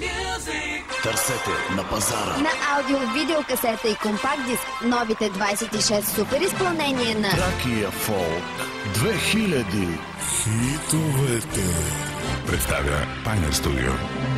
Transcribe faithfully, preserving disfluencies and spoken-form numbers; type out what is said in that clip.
Търсете на пазара. На аудио, видеокасета и компакт диск новите двайсет и шест супер изпълнения на Тракия Фолк две хиляди. Хитовете. Представя Pioneer Studio.